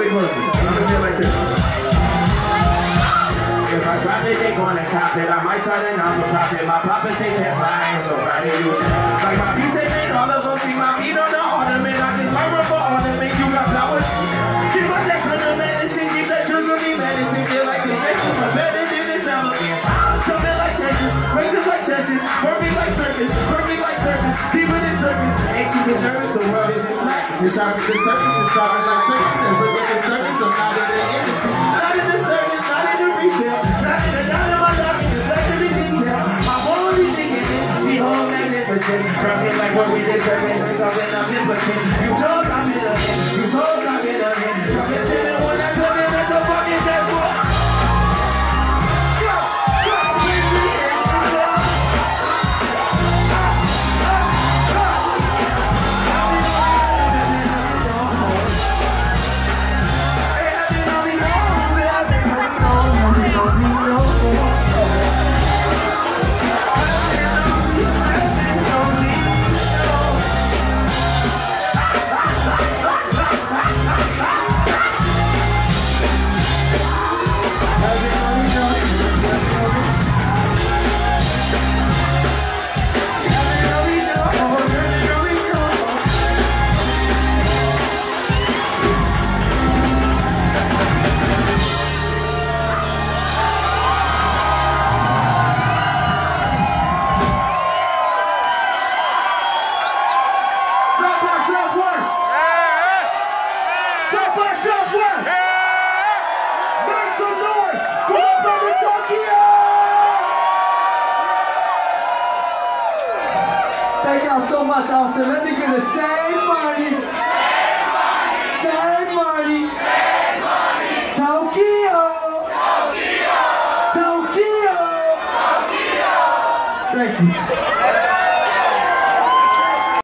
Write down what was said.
straight pussy. Let me say it like this. If I drop it, they gonna cop it. I might start an for profit. My papa say chest lying, so Friday you like my piece they made all of them. See my feet on the ornament. I just might run for ornament. You got flowers. Keep my legs on the medicine. Keep that sugar me medicine. Feel like the medicine, but better than this ever been. Coming like churches, races like churches, working like circus, working like circus, people in circus. Anxious and nervous, the world isn't flat. It's sharp as the surface, it's sharp as like churches. And look at the surface, I'm not in the industry, not in the service, not in the retail, not in my docking, it's back to the detail. I'm only thinking it, the whole magnificent. Trusting like what we did, serving, something I'm impotent. You told I'm in a hit, you told I'm in a hit. From the same one that's living, that's a fucking dead boy. Thank y'all so much, Austin. Let me get a same money. Same money. Tokyo. Tokyo. Tokyo. Thank you.